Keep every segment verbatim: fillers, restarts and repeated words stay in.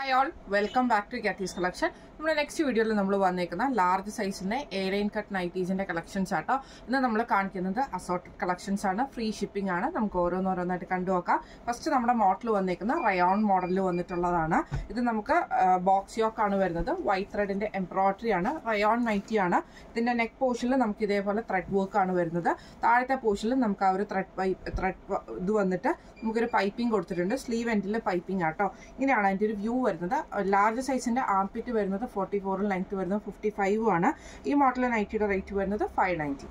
Hi all, welcome back to Kathy's collection. നമ്മുടെ next വീഡിയോയിൽ നമ്മൾ വന്നേക്കുന്ന ലാർജ് സൈസിന്റെ എ ലൈൻ കട്ട് നൈറ്റീസിന്റെ കളക്ഷൻസ് ആട്ടോ. ഇന്ന് നമ്മൾ കാണിക്കുന്നത് അസോർട്ടഡ് കളക്ഷൻസ് ആണ്, ഫ്രീ ഷിപ്പിംഗ് ആണ്. നമുക്ക് ഓരോന്നോരോന്നായിട്ട് കണ്ടുനോക്കാം. ഫസ്റ്റ് നമ്മുടെ മോഡൽ വന്നേക്കുന്ന റയോൺ മോഡലിൽ വന്നിട്ടുള്ളതാണ്. ഇത് നമുക്ക് ബോക്സ് യോക്ക് ആണ് വരുന്നത്. വൈറ്റ് ത്രെഡിന്റെ എംബ്രോയിഡറി ആണ്, റയോൺ നൈറ്റി ആണ്. ഇതിന്റെ നെക്ക് പോർഷനിൽ നമുക്ക് ഇതേപോലെ ത്രെഡ് വർക്ക് ആണ് വരുന്നത്. താഴത്തെ പോർഷനിൽ നമുക്ക് ആ ഒരു ത്രെഡ് പൈപ്പ് ത്രെഡ് ഇത് വന്നിട്ട് നമുക്കൊരു പൈപ്പിംഗ് കൊടുത്തിട്ടുണ്ട്. സ്ലീവ് എൻഡിൽ പൈപ്പിംഗ് ആട്ടോ. ഇങ്ങനെയാണ് അതിന്റെ ഒരു വ്യൂ വരുന്നത്. ലാർജ് സൈസിന്റെ ആംപിറ്റ് വരുന്നത് ഫോർട്ടി ഫോറിൽ ലെങ്ത് വരുന്നത് ഫിഫ്റ്റി ഫൈവ് ആണ്. ഈ മോഡൽ നൈറ്റിയുടെ റേറ്റ് വരുന്നത് ഫൈവ് നയൻറ്റി.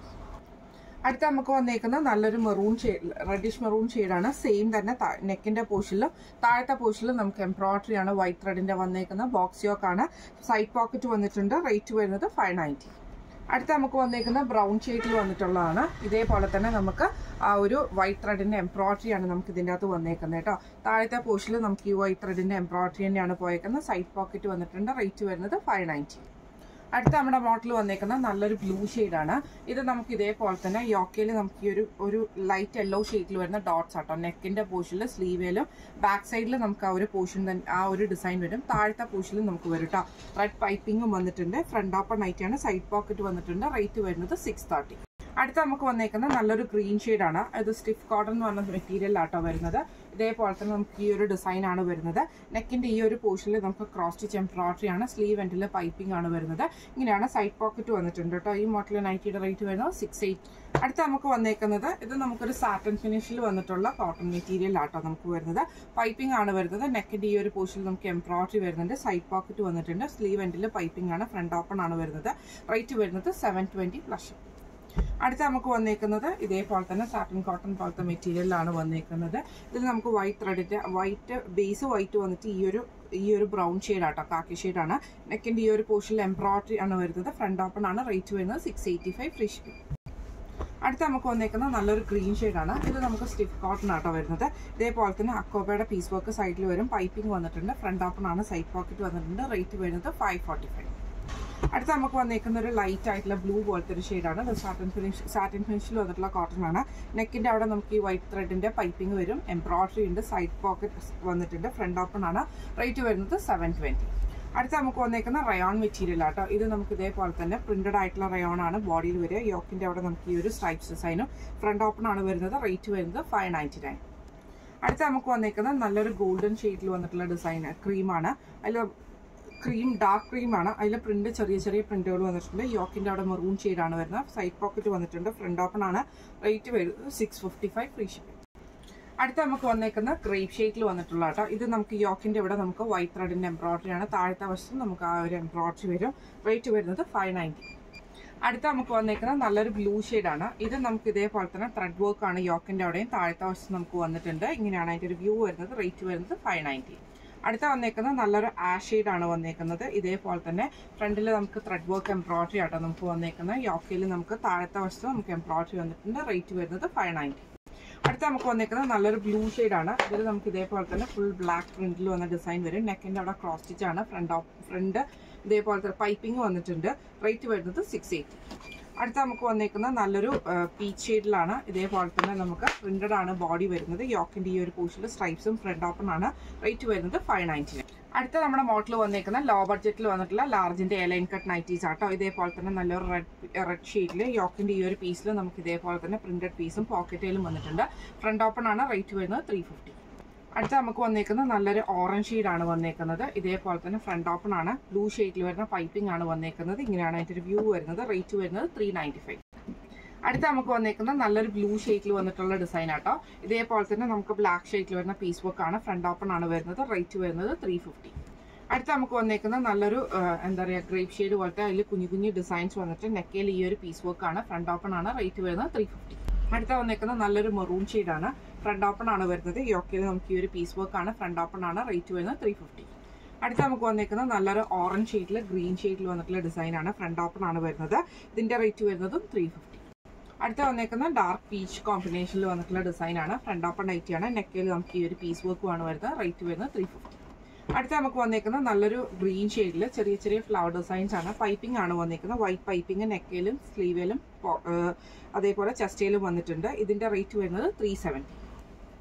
അടുത്ത നമുക്ക് വന്നേക്കുന്ന നല്ലൊരു മെറൂൺ ഷെയ്ഡ്, റെഡിഷ് മെറൂൺ ഷെയ്ഡാണ്. സെയിം തന്നെ നെക്കിന്റെ പോർഷനിലും താഴത്തെ പോർഷനിലും നമുക്ക് എംബ്രോയിഡറി ആണ് വൈറ്റ് ത്രെഡിന്റെ വന്നേക്കുന്നത്. ബോക്സ് യോക്ക് ആണ്. സൈഡ് പോക്കറ്റ് വന്നിട്ടുണ്ട്. റേറ്റ് വരുന്നത് ഫൈവ് നയൻറ്റി. അടുത്ത നമുക്ക് വന്നേക്കുന്ന ബ്രൗൺ ഷെയ്ഡിൽ വന്നിട്ടുള്ളതാണ്. ഇതേപോലെ തന്നെ നമുക്ക് ആ ഒരു വൈറ്റ് ത്രെഡിന്റെ എംബ്രോയിഡറി ആണ് നമുക്ക് ഇതിൻ്റെ അകത്ത് വന്നേക്കുന്നത് കേട്ടോ. താഴത്തെ പോർഷനിൽ നമുക്ക് ഈ വൈറ്റ് ത്രെഡിന്റെ എംബ്രോയിഡറി തന്നെയാണ് പോയേക്കുന്നത്. സൈഡ് പോക്കറ്റ് വന്നിട്ടുണ്ട്. റേറ്റ് വരുന്നത് ഫൈവ് നയൻറ്റി. അടുത്ത നമ്മുടെ മോഡൽ വന്നേക്കുന്ന നല്ലൊരു ബ്ലൂ ഷെയ്ഡാണ്. ഇത് നമുക്ക് ഇതേപോലെ തന്നെ യോക്കയിൽ നമുക്ക് ഈ ഒരു ഒരു ലൈറ്റ് യെല്ലോ ഷെയ്ഡിൽ വരുന്ന ഡോട്ട്സ് ആട്ടോ. നെക്കിന്റെ പോർഷനിൽ സ്ലീവിലും ബാക്ക് സൈഡിൽ നമുക്ക് ആ ഒരു പോർഷൻ തന്നെ ആ ഒരു ഡിസൈൻ വരും. താഴത്തെ പോർഷനിൽ നമുക്ക് വരും കേട്ടോ. റെഡ് പൈപ്പിംഗും വന്നിട്ടുണ്ട്. ഫ്രണ്ട് ഓപ്പൺ നൈറ്റിയാണ്. സൈഡ് പോക്കറ്റ് വന്നിട്ടുണ്ട്. റേറ്റ് വരുന്നത് സിക്സ് തേർട്ടി. അടുത്ത നമുക്ക് വന്നേക്കുന്ന നല്ലൊരു ഗ്രീൻ ഷെയ്ഡാണ്. ഇത് സ്റ്റിഫ് കോട്ടൺ എന്ന് പറഞ്ഞ മെറ്റീരിയൽ ആട്ടോ വരുന്നത്. ഇതേപോലെ തന്നെ നമുക്ക് ഈ ഒരു ഡിസൈൻ ആണ് വരുന്നത്. നെക്കിന്റെ ഈ ഒരു പോർഷനിൽ നമുക്ക് ക്രോസ് സ്റ്റിച്ച് എംബ്രോയിഡറി ആണ്. സ്ലീവ് എൻഡിൽ പൈപ്പിംഗ് ആണ് വരുന്നത്. ഇങ്ങനെയാണ് സൈഡ് പോക്കറ്റ് വന്നിട്ടുണ്ട് കേട്ടോ. ഈ മോഡൽ നൈറ്റിയുടെ റേറ്റ് വരുന്നത് സിക്സ് എയ്റ്റ്. അടുത്ത നമുക്ക് വന്നേക്കുന്നത് ഇത് നമുക്കൊരു സാറ്റൻ ഫിനിഷിൽ വന്നിട്ടുള്ള കോട്ടൺ മെറ്റീരിയൽ ആട്ടോ നമുക്ക് വരുന്നത്. പൈപ്പിംഗ് ആണ് വരുന്നത്. നെക്കിന്റെ ഈ ഒരു പോർഷനിൽ നമുക്ക് എംബ്രോയിഡറി വരുന്നുണ്ട്. സൈഡ് പോക്കറ്റ് വന്നിട്ടുണ്ട്. സ്ലീവ് എൻഡിൽ പൈപ്പിംഗ് ആണ്. ഫ്രണ്ട് ഓപ്പൺ ആണ് വരുന്നത്. റേറ്റ് വരുന്നത് സെവൻ ട്വന്റി പ്ലസ്. അടുത്ത നമുക്ക് വന്നേക്കുന്നത് ഇതേപോലെ തന്നെ സാറ്റൻ കോട്ടൺ പോലത്തെ മെറ്റീരിയലാണ് വന്നേക്കുന്നത്. ഇതിൽ നമുക്ക് വൈറ്റ് ത്രെഡിന്റെ വൈറ്റ് ബേസ് വൈറ്റ് വന്നിട്ട് ഈ ഒരു ഈ ഒരു ബ്രൗൺ ഷെയ്ഡ് ആട്ടോ, കാക്കി ഷെയ്ഡാണ്. നെക്കിന്റെ ഈ ഒരു പോർഷനിൽ എംബ്രോയിഡറി ആണ് വരുന്നത്. ഫ്രണ്ട് ഓപ്പൺ ആണ്. റേറ്റ് വരുന്നത് six eighty five free shipping. അടുത്ത നമുക്ക് വന്നേക്കുന്നത് നല്ലൊരു ഗ്രീൻ ഷെയ്ഡാണ്. ഇത് നമുക്ക് സ്റ്റിഫ് കോട്ടൺ ആട്ടോ വരുന്നത്. ഇതേപോലെ തന്നെ അക്കോബയുടെ പീസ് വർക്ക് സൈഡിൽ വരും. പൈപ്പിംഗ് വന്നിട്ടുണ്ട്. ഫ്രണ്ട് ഓപ്പൺ ആണ്. സൈഡ് പോക്കറ്റ് വന്നിട്ടുണ്ട്. റേറ്റ് വരുന്നത് ഫൈവ് ഫോർട്ടി ഫൈവ്. അടുത്ത നമുക്ക് വന്നേക്കുന്ന ഒരു ലൈറ്റ് ആയിട്ടുള്ള ബ്ലൂ പോലത്തെ ഒരു ഷെയ്ഡാണ്. ഇത് സാറ്റൻ ഫിനിഷ് സാറ്റൻ ഫിനിഷിൽ വന്നിട്ടുള്ള കോട്ടൺ ആണ്. നെക്കിന്റെ അവിടെ നമുക്ക് ഈ വൈറ്റ് ത്രെഡിന്റെ പൈപ്പിംഗ് വരും. എംബ്രോയിഡറി ഉണ്ട്. സൈഡ് പോക്കറ്റ് വന്നിട്ടുണ്ട്. ഫ്രണ്ട് ഓപ്പൺ ആണ്. റേറ്റ് വരുന്നത് സെവൻ ട്വന്റി. അടുത്ത നമുക്ക് വന്നേക്കുന്ന റയോൺ മെറ്റീരിയൽ ആട്ടോ. ഇത് നമുക്ക് ഇതേപോലെ തന്നെ പ്രിന്റഡ് ആയിട്ടുള്ള റയോൺ ആണ് ബോഡിയിൽ വരിക. യോക്കിന്റെ അവിടെ നമുക്ക് ഈ ഒരു സ്ട്രൈപ്സ് ഡിസൈനും ഫ്രണ്ട് ഓപ്പൺ ആണ് വരുന്നത്. റേറ്റ് വരുന്നത് ഫൈവ് നയൻറ്റി നയൻ. അടുത്ത നമുക്ക് വന്നേക്കുന്നത് നല്ലൊരു ഗോൾഡൻ ഷെയ്ഡിൽ വന്നിട്ടുള്ള ഡിസൈൻ ക്രീമാണ്. അതിൽ ക്രീം ഡാർക്ക് ക്രീം ആണ്. അതിൽ പ്രിന്റ് ചെറിയ ചെറിയ പ്രിന്റുകൾ വന്നിട്ടുണ്ട്. യോക്കിന്റെ അവിടെ മെറൂൺ ഷെയ്ഡാണ് വരുന്നത്. സൈഡ് പോക്കറ്റ് വന്നിട്ടുണ്ട്. ഫ്രണ്ട് ഓപ്പൺ ആണ്. റേറ്റ് വരുന്നത് six fifty five free shipping. അടുത്ത നമുക്ക് വന്നേക്കുന്ന ഗ്രേപ്പ് ഷെയ്ഡിൽ വന്നിട്ടുള്ള കേട്ടോ. ഇത് നമുക്ക് യോക്കിന്റെ ഇവിടെ നമുക്ക് വൈറ്റ് ത്രെഡിന്റെ എംബ്രോയിഡറി ആണ്. താഴത്തെ വശത്ത് നമുക്ക് ആ ഒരു എംബ്രോയിഡറി വരും. റേറ്റ് വരുന്നത് ഫൈവ് നയൻറ്റി. അടുത്ത നമുക്ക് വന്നേക്കുന്നത് നല്ലൊരു ബ്ലൂ ഷെയ്ഡാണ്. ഇത് നമുക്ക് ഇതേപോലെ തന്നെ ത്രെഡ് വർക്ക് ആണ്. യോക്കിന്റെ അവിടെയും താഴത്തെ വശത്ത് നമുക്ക് വന്നിട്ടുണ്ട്. ഇങ്ങനെയാണ് അതിന്റെ ഒരു വ്യൂ വരുന്നത്. റേറ്റ് വരുന്നത് ഫൈവ് നയൻറ്റി. അടുത്ത വന്നേക്കുന്നത് നല്ലൊരു ആഷ് ഷെയ്ഡാണ് വന്നേക്കുന്നത്. ഇതേപോലെ തന്നെ ഫ്രണ്ടിൽ നമുക്ക് ത്രെഡ് വർക്ക് എംബ്രോയിഡറി ആട്ടോ നമുക്ക് വന്നേക്കുന്നത്. യോക്കയിൽ നമുക്ക് താഴത്തെ വശത്ത് നമുക്ക് എംബ്രോയിഡറി വന്നിട്ടുണ്ട്. റേറ്റ് വരുന്നത് ഫൈവ് നയൻറ്റി. അടുത്ത നമുക്ക് വന്നേക്കുന്നത് നല്ലൊരു ബ്ലൂ ഷെയ്ഡാണ്. ഇതിൽ നമുക്ക് ഇതേപോലെ തന്നെ ഫുൾ ബ്ലാക്ക് പ്രിന്റിൽ വന്ന ഡിസൈൻ വരും. നെക്കിന്റെ അവിടെ ക്രോസ് സ്റ്റിച്ച് ആണ്. ഫ്രണ്ട് ഓഫ് ഫ്രണ്ട് ഇതേപോലത്തെ പൈപ്പിംഗ് വന്നിട്ടുണ്ട്. റേറ്റ് വരുന്നത് സിക്സ് എയ്റ്റി. അടുത്ത നമുക്ക് വന്നേക്കുന്ന നല്ലൊരു പീച്ച് ഷെയ്ഡിലാണ്. ഇതേപോലെ തന്നെ നമുക്ക് പ്രിന്റഡ് ആണ് ബോഡി വരുന്നത്. യോക്കിന്റെ ഈ ഒരു പോർഷനിൽ സ്ട്രൈപ്സും ഫ്രണ്ട് ഓപ്പൺ ആണ്. റേറ്റ് വരുന്നത് ഫൈവ് നയൻറ്റി നയൻ. അടുത്ത നമ്മുടെ മോഡൽ വന്നേക്കുന്ന ലോ ബഡ്ജറ്റിൽ വന്നിട്ടുള്ള ലാർജിന്റെ എ ലൈൻ കട്ട് നൈറ്റീസ് ആട്ടോ. ഇതേപോലെ തന്നെ നല്ലൊരു റെഡ് റെഡ് ഷെയ്ഡിൽ യോക്കിന്റെ ഈ ഒരു പീസിൽ നമുക്ക് ഇതേപോലെ തന്നെ പ്രിന്റഡ് പീസും പോക്കറ്റയിലും വന്നിട്ടുണ്ട്. ഫ്രണ്ട് ഓപ്പൺ ആണ്. റേറ്റ് വരുന്നത് ത്രീ ഫിഫ്റ്റി. അടുത്ത നമുക്ക് വന്നേക്കുന്നത് നല്ലൊരു ഓറഞ്ച് ഷെയ്ഡാണ് വന്നേക്കുന്നത്. ഇതേപോലെ തന്നെ ഫ്രണ്ട് ഓപ്പൺ ആണ്. ബ്ലൂ ഷെയ്ഡിൽ വരുന്ന പൈപ്പിംഗ് ആണ് വന്നേക്കുന്നത്. ഇങ്ങനെയാണ് അതിന്റെ ഒരു വ്യൂ വരുന്നത്. റേറ്റ് വരുന്നത് ത്രീ നയൻറ്റി ഫൈവ്. അടുത്ത നമുക്ക് വന്നേക്കുന്നത് നല്ലൊരു ബ്ലൂ ഷെയ്ഡിൽ വന്നിട്ടുള്ള ഡിസൈൻ ആട്ടോ. ഇതേപോലെ തന്നെ നമുക്ക് ബ്ലാക്ക് ഷെയ്ഡിൽ വരുന്ന പീസ് വർക്ക് ആണ്. ഫ്രണ്ട് ഓപ്പൺ ആണ് വരുന്നത്. റേറ്റ് വരുന്നത് ത്രീ ഫിഫ്റ്റി. അടുത്ത നമുക്ക് വന്നേക്കുന്നത് നല്ലൊരു എന്താ പറയുക ഗ്രേപ്പ് ഷെയ്ഡ് പോലത്തെ അതിൽ കുഞ്ഞു കുഞ്ഞു ഡിസൈൻസ് വന്നിട്ട് നെക്കയിൽ ഈ ഒരു പീസ് വർക്ക് ആണ്. ഫ്രണ്ട് ഓപ്പൺ ആണ്. റേറ്റ് വരുന്നത് ത്രീ ഫിഫ്റ്റി. അടുത്ത വന്നേക്കുന്നത് നല്ലൊരു മെറൂൺ ഷെയ്ഡാണ്. ഫ്രണ്ട് ഓപ്പൺ ആണ് വരുന്നത്. യോക്കയിൽ നമുക്ക് ഈ ഒരു പീസ് വർക്ക് ആണ്. ഫ്രണ്ട് ഓപ്പൺ ആണ്. റേറ്റ് വരുന്നത് ത്രീ ഫിഫ്റ്റി. അടുത്ത നമുക്ക് വന്നേക്കുന്നത് നല്ലൊരു ഓറഞ്ച് ഷെയ്ഡിൽ ഗ്രീൻ ഷെയ്ഡിൽ വന്നിട്ടുള്ള ഡിസൈൻ ആണ്. ഫ്രണ്ട് ഓപ്പൺ ആണ് വരുന്നത്. ഇതിന്റെ റേറ്റ് വരുന്നതും ത്രീ ഫിഫ്റ്റി. അടുത്ത വന്നേക്കുന്ന ഡാർക്ക് പീച്ച് കോമ്പിനേഷനിൽ വന്നിട്ടുള്ള ഡിസൈൻ ആണ്. Front open നൈറ്റിയാണ്. നെക്കയിൽ നമുക്ക് ഈ ഒരു പീസ് വർക്കും ആണ് വരുന്നത്. റേറ്റ് വരുന്നത് ത്രീ ഫിഫ്റ്റി. അടുത്ത നമുക്ക് വന്നേക്കുന്നത് നല്ലൊരു ഗ്രീൻ ഷെയ്ഡിൽ ചെറിയ ചെറിയ ഫ്ലവർ ഡിസൈൻസ് ആണ്. പൈപ്പിംഗ് ആണ് വന്നേക്കുന്നത്. വൈറ്റ് പൈപ്പിംഗ് നെക്കയിലും സ്ലീവിലും അതേപോലെ ചെസ്റ്റയിലും വന്നിട്ടുണ്ട്. ഇതിന്റെ റേറ്റ് വരുന്നത് ത്രീ സെവൻറ്റി.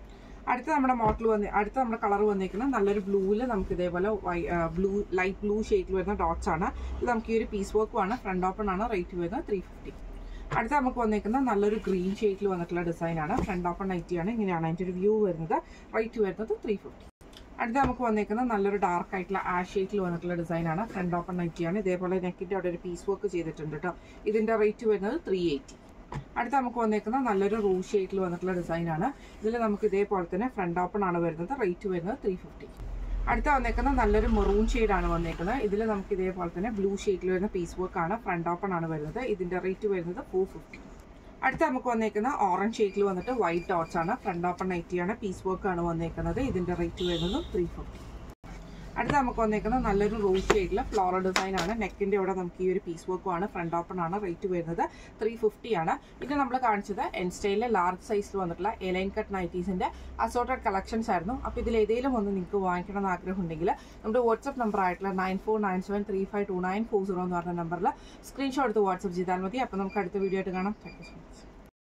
അടുത്ത നമ്മുടെ മോഡൽ വന്ന് അടുത്ത നമ്മുടെ കളർ വന്നിരിക്കുന്നത് നല്ലൊരു ബ്ലൂവിൽ നമുക്ക് ഇതേപോലെ ബ്ലൂ ലൈറ്റ് ബ്ലൂ ഷെയ്ഡിൽ വരുന്ന ഡോട്ട്സ് ആണ്. ഇത് നമുക്ക് ഈ ഒരു പീസ് വർക്കും ആണ്. ഫ്രണ്ട് ഓപ്പൺ ആണ്. റേറ്റ് വരുന്നത് ത്രീ ഫിഫ്റ്റി. അടുത്ത നമുക്ക് വന്നിരിക്കുന്ന നല്ലൊരു ഗ്രീൻ ഷെയ്ഡിൽ വന്നിട്ടുള്ള ഡിസൈനാണ്. ഫ്രണ്ട് ഓപ്പൺ നൈറ്റിയാണ്. ഇങ്ങനെയാണ് അതിൻ്റെ ഒരു വ്യൂ വരുന്നത്. റേറ്റ് വരുന്നത് ത്രീ ഫിഫ്റ്റി. അടുത്ത നമുക്ക് വന്നിരിക്കുന്നത് നല്ലൊരു ഡാർക്ക് ആയിട്ടുള്ള ആഷ് ഷെയ്ഡിൽ വന്നിട്ടുള്ള ഡിസൈനാണ്. ഫ്രണ്ട് ഓപ്പൺ നൈറ്റിയാണ്. ഇതേപോലെ നെക്കിൻ്റെ അവിടെ ഒരു പീസ് വർക്ക് ചെയ്തിട്ടുണ്ട് കേട്ടോ. ഇതിൻ്റെ റേറ്റ് വരുന്നത് ത്രീ എയ്റ്റി. അടുത്ത നമുക്ക് വന്നിരിക്കുന്ന നല്ലൊരു റൂ ഷെയ്ഡിൽ വന്നിട്ടുള്ള ഡിസൈനാണ്. ഇതിൽ നമുക്ക് ഇതേപോലെ തന്നെ ഫ്രണ്ട് ഓപ്പൺ ആണ് വരുന്നത്. റേറ്റ് വരുന്നത് ത്രീ ഫിഫ്റ്റി. അടുത്ത വന്നേക്കുന്നത് നല്ലൊരു മെറൂൺ ഷെയ്ഡാണ് വന്നേക്കുന്നത്. ഇതിൽ നമുക്ക് ഇതേപോലെ തന്നെ ബ്ലൂ ഷെയ്ഡിൽ വരുന്ന പീസ് വർക്ക് ആണ്. ഫ്രണ്ട് ഓപ്പൺ ആണ് വരുന്നത്. ഇതിൻ്റെ റേറ്റ് വരുന്നത് ഫോർ ഫിഫ്റ്റി. അടുത്ത നമുക്ക് വന്നേക്കുന്ന ഓറഞ്ച് ഷെയ്ഡിൽ വന്നിട്ട് വൈറ്റ് ഡോട്ട്സ് ആണ്. ഫ്രണ്ട് ഓപ്പൺ നൈറ്റിയാണ്. പീസ് വർക്ക് ആണ് വന്നേക്കുന്നത്. ഇതിൻ്റെ റേറ്റ് വരുന്നത് ത്രീ ഫിഫ്റ്റി. അടുത്ത നമുക്ക് വന്നേക്കുന്നത് നല്ലൊരു റോസ് ഷെയ്ഡിൽ ഫ്ലോറൽ ഡിസൈൻ ആണ്. നെക്കിൻ്റെ ഇവിടെ നമുക്ക് ഈ ഒരു പീസ് വർക്കും ആണ്. ഫ്രണ്ട് ഓപ്പൺ ആണ്. റേറ്റ് വരുന്നത് ത്രീ ഫിഫ്റ്റി ആണ്. ഇത് നമ്മൾ കാണിച്ചത് എൻ സ്റ്റൈലിലെ ലാർജ് സൈസിൽ വന്നിട്ടുള്ള എലൈൻ കട്ട് നൈറ്റീസിൻ്റെ അസോർട്ടഡ് കളക്ഷൻസ് ആയിരുന്നു. അപ്പോൾ ഇതിൽ ഏതെങ്കിലും ഒന്ന് നിങ്ങൾക്ക് വാങ്ങിക്കണം എന്ന് ആഗ്രഹം ഉണ്ടെങ്കിൽ നമ്മുടെ വാട്സ്ആപ്പ് നമ്പർ ആയിട്ടുള്ള nine four nine seven three five two nine four zero എന്ന് പറഞ്ഞ നമ്പറിൽ സ്ക്രീൻഷോട്ട് എടുത്ത് വാട്സ്ആപ്പ് ചെയ്താൽ മതി. അപ്പോൾ നമുക്ക് അടുത്ത വീഡിയോ ആയിട്ട് കാണാം. Thank you so much.